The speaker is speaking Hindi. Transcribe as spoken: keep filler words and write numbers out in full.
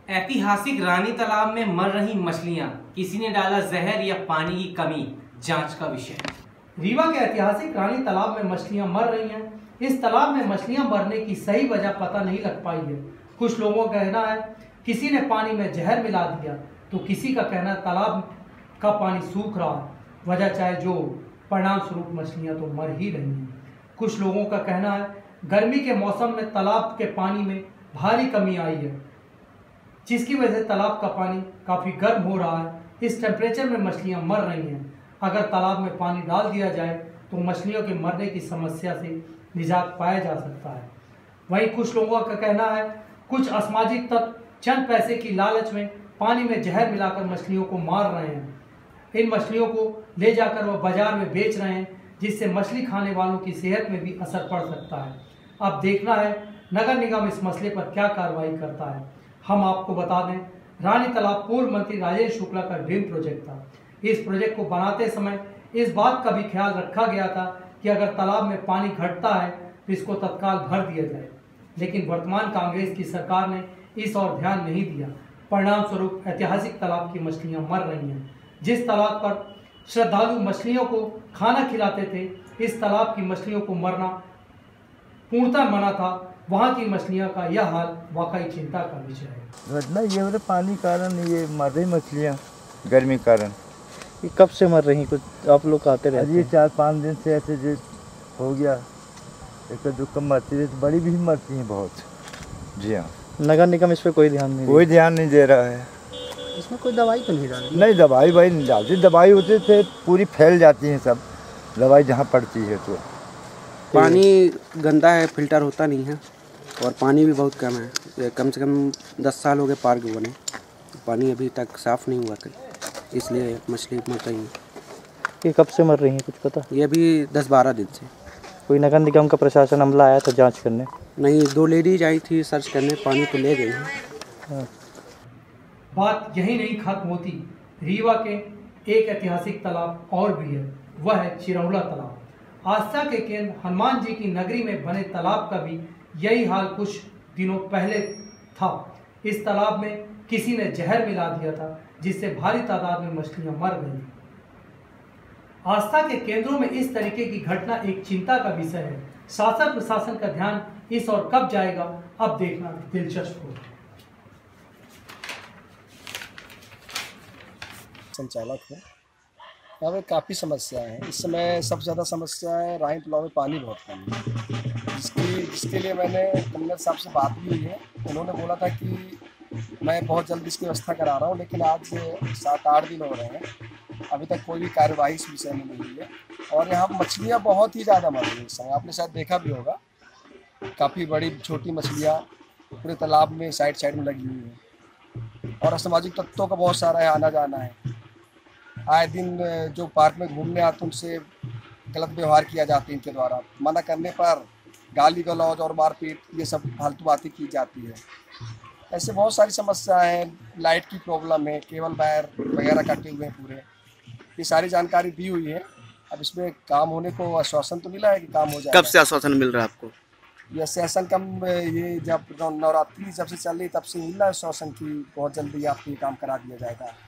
ऐतिहासिक रानी तालाब में मर रही मछलियां, किसी ने डाला जहर या पानी की कमी, जांच का विषय। रीवा के ऐतिहासिक रानी तालाब में मछलियां मर रही हैं। इस तालाब में मछलियां मरने की सही वजह पता नहीं लग पाई है। कुछ लोगों का कहना है किसी ने पानी में जहर मिला दिया, तो किसी का कहना है तालाब का पानी सूख रहा है, वजह चाहे जो परिणाम स्वरूप मछलियां तो मर ही रही हैं। कुछ लोगों का कहना है गर्मी के मौसम में तालाब के पानी में भारी कमी आई है, जिसकी वजह से तालाब का पानी काफ़ी गर्म हो रहा है। इस टेम्परेचर में मछलियां मर रही हैं। अगर तालाब में पानी डाल दिया जाए तो मछलियों के मरने की समस्या से निजात पाया जा सकता है। वहीं कुछ लोगों का कहना है कुछ असामाजिक तत्व चंद पैसे की लालच में पानी में जहर मिलाकर मछलियों को मार रहे हैं। इन मछलियों को ले जाकर वह बाजार में बेच रहे हैं, जिससे मछली खाने वालों की सेहत में भी असर पड़ सकता है। अब देखना है नगर निगम इस मसले पर क्या कार्रवाई करता है। हम आपको बता दें, रानी तालाब पूर्व मंत्री राजेश शुक्ला का ड्रीम प्रोजेक्ट था। इस प्रोजेक्ट को बनाते समय इस बात का भी ख्याल रखा गया था कि अगर तालाब में पानी घटता है तो इसको तत्काल भर दिया जाए, लेकिन वर्तमान कांग्रेस की सरकार ने इस ओर ध्यान नहीं दिया। परिणाम स्वरूप ऐतिहासिक तालाब की मछलियां मर रही हैं। जिस तालाब पर श्रद्धालु मछलियों को खाना खिलाते थे, इस तालाब की मछलियों को मरना पूर्णतः मना था। वहाँ की मछलियों का यह हाल वाकई चिंता का विषय है। घटना ये हो रहा पानी कारण ये मर रही मछलियाँ गर्मी कारण। ये कब से मर रही? कुछ आप लोग आते रहते हैं? ये चार पाँच दिन से ऐसे जो हो गया, एक दो कम मरती है, बड़ी भी मरती हैं बहुत। जी हाँ। नगर निगम इस पर कोई ध्यान नहीं कोई ध्यान नहीं दे रहा है। इसमें कोई दवाई तो नहीं डालती? नहीं, दवाई वाई नहीं डालती। दवाई होती थे पूरी फैल जाती हैं सब, दवाई जहाँ पड़ती है तो। पानी गंदा है, फिल्टर होता नहीं है और पानी भी बहुत कम है। कम से कम दस साल हो गए पार्क बने, पानी अभी तक साफ़ नहीं हुआ कहीं, इसलिए मछली मर रही है। ये कब से मर रही है कुछ पता? ये अभी दस बारह दिन से। कोई नगर निगम का प्रशासन अमला आया था जांच करने? नहीं, दो लेडीज आई थी सर्च करने, पानी तो ले गई है। बात यही नहीं खत्म होती। रीवा के एक ऐतिहासिक तालाब और भी है, वह है चिरौला तालाब। आस्था के केंद्र हनुमान जी की नगरी में बने तालाब का भी यही हाल कुछ दिनों पहले था। इस तालाब में किसी ने जहर मिला दिया था, जिससे भारी तादाद में मछलियां मर गई। आस्था के केंद्रों में इस तरीके की घटना एक चिंता का विषय है। शासन प्रशासन का ध्यान इस ओर कब जाएगा, अब देखना दिलचस्प होगा। संचालक हूँ। यहाँ पे काफ़ी समस्या है। इस समय सबसे ज़्यादा समस्या है रानी तालाब में पानी बहुत कम है, जिसकी जिसके लिए मैंने कमिश्नर साहब से बात की है। उन्होंने बोला था कि मैं बहुत जल्दी इसकी व्यवस्था करा रहा हूँ, लेकिन आज सात आठ दिन हो रहे हैं, अभी तक कोई भी कार्यवाही इस विषय में नहीं हुई है। और यहाँ मछलियाँ बहुत ही ज़्यादा मर रही हैं इस समय। आपने शायद देखा भी होगा, काफ़ी बड़ी छोटी मछलियाँ पूरे तालाब में साइड साइड में लगी हुई हैं। और असामाजिक तत्वों का बहुत सारा है, आना जाना है। आए दिन जो पार्क में घूमने आते उनसे गलत व्यवहार किया जाता है, इनके द्वारा मना करने पर गाली गलौज और मारपीट, ये सब फालतू बातें की जाती है। ऐसे बहुत सारी समस्याएं हैं। लाइट की प्रॉब्लम है, केबल वायर वगैरह कटे हुए हैं पूरे। ये सारी जानकारी दी हुई है। अब इसमें काम होने को आश्वासन तो मिला है कि काम हो जाएगा। कब से आश्वासन मिल रहा है आपको? ये आश्वासन कम ये जब नवरात्रि जब से चल रही तब से मिल रहा है आश्वासन की बहुत जल्दी आपको ये काम करा दिया जाएगा।